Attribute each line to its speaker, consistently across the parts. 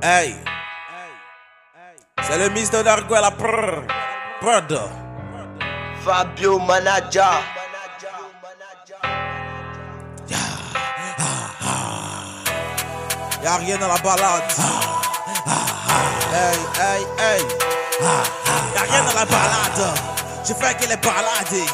Speaker 1: Hey, c'est le Mr. Darguela Prod.
Speaker 2: Fabio Manager.
Speaker 1: Y'a rien dans la balade. Hey, hey, hey. Y'a rien dans la balade. Je fais qu'elle est baladée.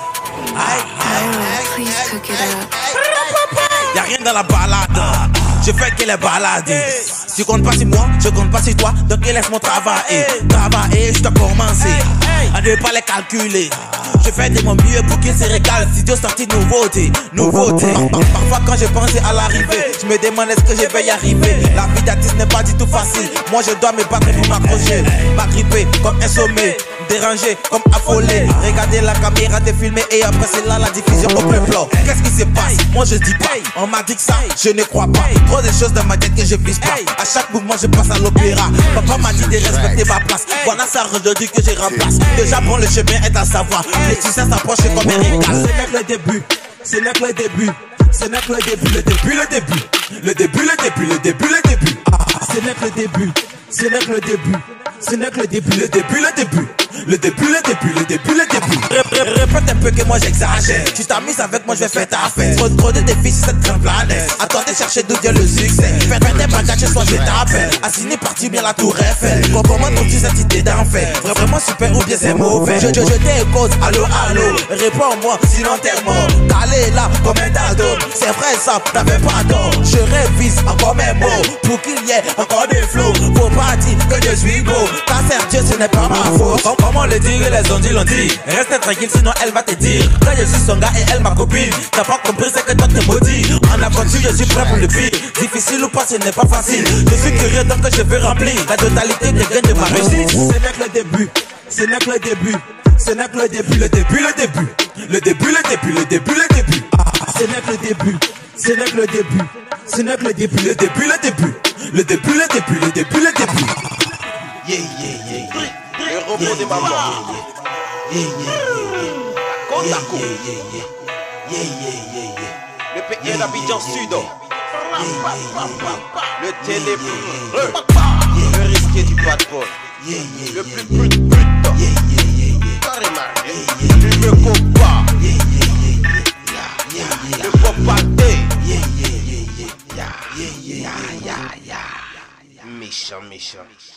Speaker 1: Y'a rien dans la balade. Je fais qu'elle est baladée. Tu comptes pas sur moi, je compte pas sur toi. Donc laisse-moi travailler. Travailler, je dois commencer à ne pas les calculer. Je fais de mon mieux pour qu'ils se régalent. Si Dieu sortit nouveauté, nouveauté. Parfois quand je pensais à l'arrivée, je me demande est-ce que je vais y arriver. La vie d'artiste n'est pas du tout facile. Moi je dois me battre pour m'accrocher. M'agripper comme un sommet, déranger comme affolé. Regarder la caméra te filmer et après c'est là la diffusion au plein plan. Qu'est-ce qui se passe? Moi je dis pas. On m'a dit que ça, je ne crois pas. Trop de choses dans ma tête que je vise pas. À chaque mouvement je passe à l'opéra. Papa m'a dit de respecter ma place. Voilà ça aujourd'hui que je remplace. Déjà bon le chemin est à savoir. Les succès s'approchent comme un régal. Ce n'est que le début. Ce n'est que le début. Ce n'est que le début. Le début, le début. Le début, le début. Le début, le début. Ce n'est que le début. Ce n'est que le début. Ce n'est que le début. Le début, le début. Le début, le début, le début, le début. Répète un peu que moi j'exagère. Tu t'amuses avec moi, je vais faire ta fête. Trop de défis sur cette grande planète. À toi de chercher d'où vient le succès. Fais des bagages chez soi, je t'appelle. Assigné parti bien la tour Eiffel. Comment trouves-tu cette idée d'enfer? Vraiment super ou bien c'est mauvais? Je t'écoute, allô, allô. Réponds-moi, sinon t'es mort. Calé là comme un dado. C'est vrai ça, t'avais pas tort. Je révise encore mes mots pour qu'il y ait encore des flots. Faut pas dire que je suis beau. Ta Dieu, ce n'est pas ma faute. Comment le dire, les ondits l'ont dit. Reste tranquille, sinon elle va te dire que je suis son gars et elle ma copine. T'as pas compris, c'est que toi t'es maudit. En aventure, je suis prêt pour le pire. Difficile ou pas, ce n'est pas facile. Je suis curieux donc je veux remplir la totalité des gains de ma réussite. Ce n'est que le début. Ce n'est que le début. Ce n'est que le début. Le début, le début. Le début, le début. Le début, le début. Ce n'est que le début. Ce n'est que le début. Ce n'est que le début. Le début, le début. Le début, le début. Le début, le début.
Speaker 2: Yeah, yeah, yeah, yeah. Le robot de maman. Yeah, yeah, yeah, yeah. Côte à côte. Yeah, yeah, yeah, yeah. Le pays d'Abidjan Sud. Le ténébreux. Le risqué du bad-boy. Le plus brut. Carrément. Tu me copas. Le pop-parté. Méchant, méchant.